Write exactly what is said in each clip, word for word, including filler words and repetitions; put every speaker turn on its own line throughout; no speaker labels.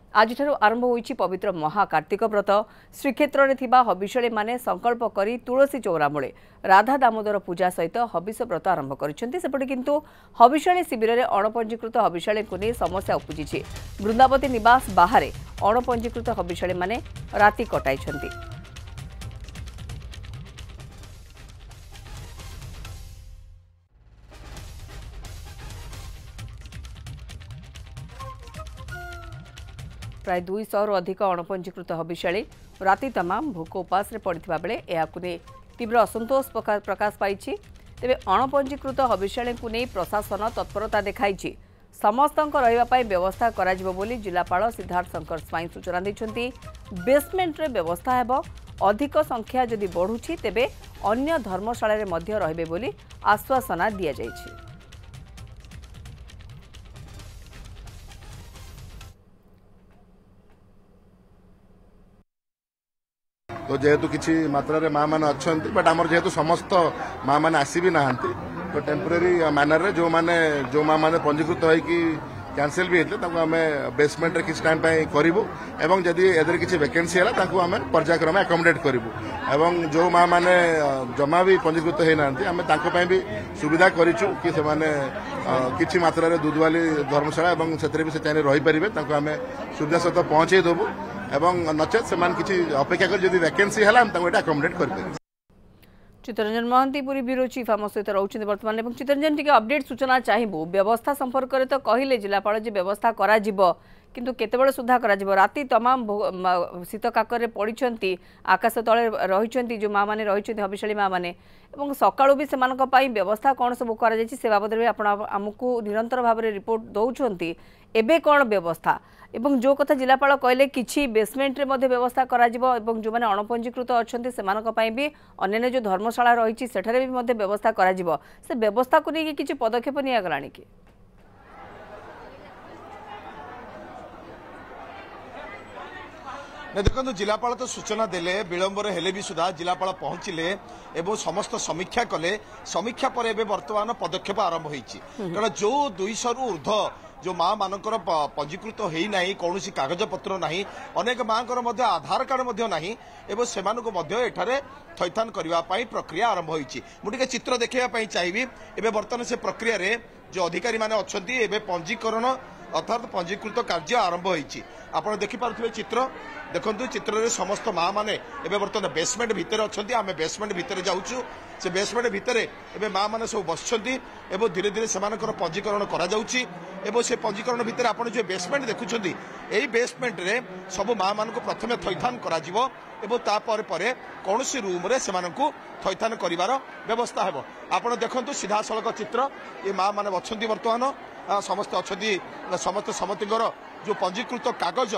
आज आरंभ होइछि पवित्र महाकार्तिक व्रत। श्रीक्षेत्र में थिबा हबिषाली माने संकल्प करी तुलसी चौरा मूले राधा दामोदर पूजा सहित हबिष व्रत आरंभ करिसेंति। सेपटे किंतु हबिषाली शिविर में अणपंजीकृत हबिषाली को नहीं समस्या उपजिछि। वृंदावती निवास बाहर अणपंजीकृत हबिषाली माने राति कटाइछंती। प्राय दुई सौ अधिक अणपंजीकृत हबिषाली राति तमाम भोक उपास पड़ता बेले यह तीव्र असंतोष प्रकाश पाई। तेज अणपंजीकृत हबिषाली को नहीं प्रशासन तत्परता देखाई समस्त रही व्यवस्था करा बोली जिलापाल सिद्धार्थ शंकर स्वाई सूचना देते। बेसमेंट रे व्यवस्था हेब, अधिक संख्या जदि बढ़ुछि तेबे अन्य धर्मशाला रे मध्य रहिबे बोली आश्वासना दिया जायछि।
तो जेहेतु किसी मात्रा माँ मैंने अच्छा बट आमर जेहेतु समस्त माँ मैंने आसबी ना तो टेम्परेरी मैनर रे जो माने जो माँ मैंने पंजीकृत होगी कैंसिल भी होते आम बेसमेंट रे किसी टाइम करूँ एवं जदि एदर किसी वैकेंसी है आम पर्यायक्रमे अकोमोडेट करूँ एवं जो माँ मैंने जमा भी पंजीकृत होना आम भी सुविधा करूँ कि से किसी मात्रा दूध वाली धर्मशाला और से भी से चाहिए रही पारे आम सुविधा सहित पहुँचे देवु एवं नचेत से किसी अपेक्षा कर जदि वैकेंसी है अकोमोडेट कर।
चित्तरंजन महांती पूरी ब्यूरो चीफ आम सहित रोचे बर्तमान। चित्तरंजन टी अपडेट सूचना चाहिए व्यवस्था संपर्क में तो कहले जिलापाल जी व्यवस्था करा जिवो किंतु केतेबेले सुधा करा जिवो राति तमाम शीत काकर पड़ी आकाश तले रही जो माँ मैंने रही हबिषाली माँ मैंने सकाळु भी सेमानक पई व्यवस्था कौन सब करा जायछि से बाबद में आपण आमको निरंतर भाव में रिपोर्ट दौरान एबे कौन व्यवस्था एवं जो कथा जिलापाल कहले किछि बेसमेंट रे मध्ये व्यवस्था करा जिवो एवं जो माने अणपंजीकृत अछंती सेमानक पई भी अन्य जो धर्मशाला रही सेठारे भी मध्ये व्यवस्था करा जिवो से व्यवस्था को नहीं किछि पदक्षेप निया गलानी कि
देखो जिलापाल तो सूचना देले विलंबर हेले भी सुधा जिलापाल पहुंचले एवं समस्त समीक्षा कले समीक्षा पर एबे वर्तमान पदक्षेप आरंभ होईछि कारण जो दुई सौ रु ऊर्ध्व जो माँ मानकर पंजीकृत हो नहीं कौन कागज पत्र नहीं अनेक माँ आधार कार्ड नहीं एवं से थैथान करने प्रक्रिया आरंभ होईछि। मुझे चित्र देखा चाहिए एवं बर्तमान से प्रक्रिया रे जो अधिकारी माने अच्छी एवं पंजीकरण अर्थात पंजीकृत कार्य आरंभ होईछि। आपण देखिपारे चित्र देखु चित्र रे समस्त माँ मैंने एवं बर्तमान बेसमेंट भितर अच्छा आम बेसमेंट भितर जाऊँ से बेसमेंट भितर एवं माँ मैंने सब बसुँच धीरे धीरे से पंजीकरण करा से पंजीकरण भितर आप जो बेसमेंट देखुं यही बेसमेंट रे सब माँ मान को प्रथम थैथान करा तापर कौन रूम रे से थैथान कर व्यवस्था है। आप देखु सीधा सड़क चित्र ये माँ मैंने अच्छा बर्तमान समस्त अच्छा समस्त समतिकर जो पंजीकृत कागज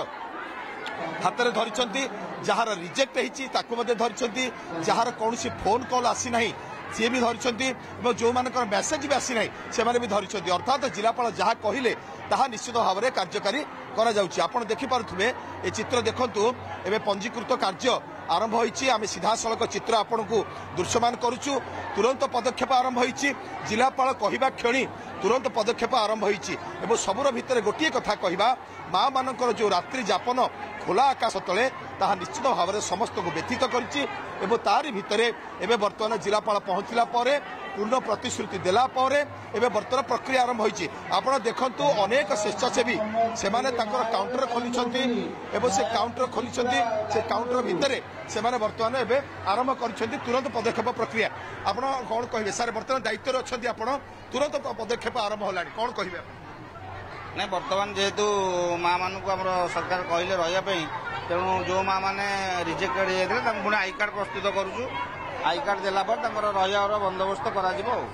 हाथ में धरी जार रिजेक्ट होती धरी जार कौन फोन कॉल आसी ना सी भी धरी जो मान मेसेज भी आसी ना से भी धरी अर्थात जिलापाल जहाँ कहले ताहा निश्चित भाव में कार्यकारी करा देखिपे ये चित्र देखु एवं पंजीकृत कार्य आरंभ होईछि। आमे सीधा सड़क चित्र आपण को दृश्यमान करूछु तुरंत पदक्षेप आरंभ होईछि। जिलापाल कहवा क्षणी तुरंत पदक्षेप आरंभ होईछि एवं सबुर भितर गोटे कथा कहवा माँ मानकर जो रात्रि जापन खोला आकाश तले ताहा निश्चित भाव में समस्त को व्यथित करिछि एवं तारि भितरे एवं वर्तमान जिलापाल पहुंचला परे पूर्ण प्रतिश्रुति देला परे एवं वर्तमान प्रक्रिया आरंभ होईछि। आपण देखंतु अनेक स्वेच्छासेवी से माने तांकर काउंटर खोलिछंती एवं से काउंटर खोलिछंती से काउंटर भितरे से माने वर्तमान एवं आरंभ करिछंती तुरंत पदक्षेप प्रक्रिया आपण कोन कहिबे सर वर्तमान दायित्व अछंती आपण तुरंत पदक्षेप आरंभ होलानी कोन कहिबे
नहीं वर्तमान जेहेतु माँ मान को आम सरकार कहले रही तेणु जो माँ मैंने रिजेक्टेड होते पुणी आई कार्ड प्रस्तुत करुचु आई कार्ड देला रही बंदोबस्त कर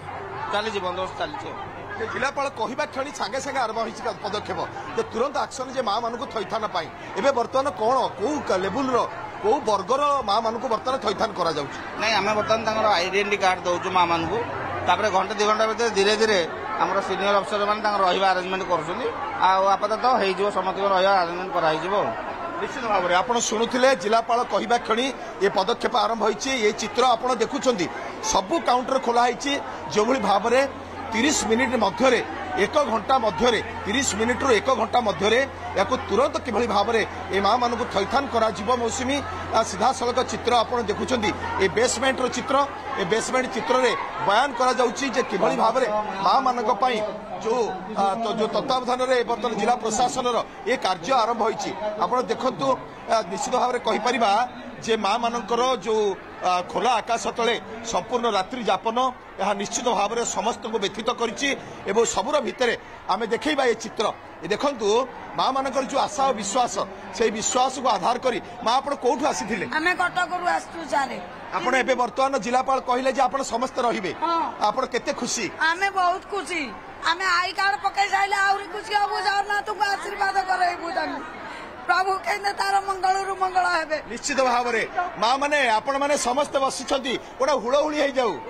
चली बंदोबस्त चली
जिलापाल कहवा क्षणी सागे सागे आरंभ हो पदक्षेप जे तुरंत एक्शन जे माँ मान थैथान पाई एवं बर्तमान कौन कौ लेवुल कौ वर्गर माँ मान को बर्तमान थैथान करा
नहीं आम बर्तमान आइडेंटिटी कार्ड दौचु माँ मान को घंटे दि घंटा भर धीरे धीरे आम सिनियर अफिसर मैंने रहा आरेंजमेंट करपातत हो समस्त रहा आरेंजमेंट कर
निश्चित भाव में आप शुणुले जिलापाल कहवा क्षणी ये पदक्षेप आरंभ होईछि। ये चित्र आप देखुं सबू काउंटर खोलाई जो भाव में तीस मिनिट मध्य एक घंटा मध्य तीस मिनिट रु एक घंटा मध्य तुरंत किभली भाव में ए माँ मानक थैथान करा मौसुमी सीधा सड़क चित्र आप देखुं ए बेसमेंट रो चित्र ए बेसमेंट चित्र रे बयान करा जाउची जे किभली भाव में माँ मानक पई जो तो जो तत्वावधान रे बर्तमान जिला प्रशासन ये कार्य आरंभ होईची आपण देखंतु निश्चित भाव में कहि परिबा जे माँ मानकर जो खोला आकाश तले संपूर्ण रात्रि जापन यह निश्चित भाव में समस्त को व्यथित करिछि एवं सबुर भितर आमे देखैबा ये चित्र ये देखंतु माँ मानकर जो आशा और विश्वास से विश्वास को आधार करी माँ आपण कोठु आसीथिले
आमे कटकरु आस्तु जारे
आपण एबे वर्तमान जिलापाल कहिले जे आपण समस्त रहिबे आपण केते खुशी
आमे बहुत खुशी आमे आई कार्ड पकै जाइले आउरी खुशी हबो जाना तुम आशीर्वाद करे बुझानी प्रभु कहने तार मंगल मंगल हेबे
निश्चित भाव में माँ माने आपण माने समस्त बसिछंती गोटा हुड़हुड़ी हो जाऊ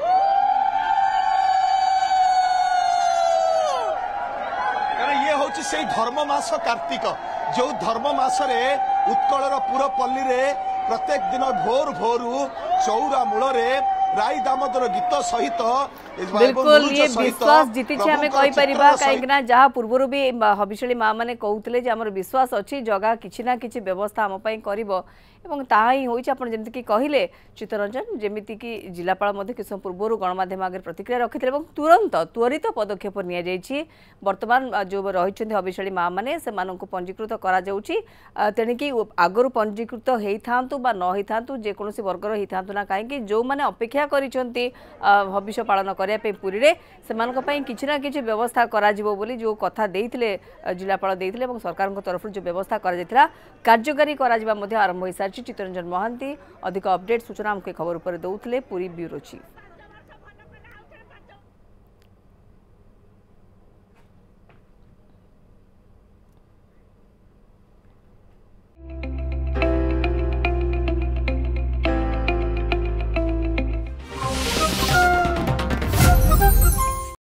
कारण ये हूँ से धर्म मास कार्तिक जो धर्म मासरे उत्कलर पूरा पल्ली रे प्रत्येक दिन भोर भोरू चौरा मूल राई दामोदर गीत सहित
बिल्कुल ये विश्वास जीति आम कहीपर कहीं जहाँ पूर्व भी हबिशली माँ मैंने कहते हैं आम विश्वास अच्छी जगह किसी ना कि व्यवस्था आमपाई कर ताहा ही होइछ आपण जेमति कि कहिले चित्तरंजन जेमिति कि जिलापाल मध्ये किछ पूर्व गणमाध्यम आगे प्रतिक्रिया रखिथिले एवं तुरंत त्वरित पदक्षेप निया जाइछि वर्तमान जो रहिछन्ति हबिशली माँ माने से माननकु पंजीकृत करा जाउछि तेणि कि आगरु पंजीकृत हेई थांतु बा न हेई थांतु जे कोनोसी वर्गर हेई थांतु ना काहे कि जो माने अपेक्षा करिछन्ति भविष्य पालन करिया पे पुरी रे सेमानक पई किछ ना किछ व्यवस्था करा जिवो बोली जो कथा देइथिले जिलापाल देइथिले एवं सरकार को तरफ जो व्यवस्था करा जाइथिला कार्यकारी करा जिबा मध्ये आरंभ होई चित्तरंजन महांती अधिक अपडेट सूचना हमके खबर पर दौले पूरी ब्यूरो चीफ।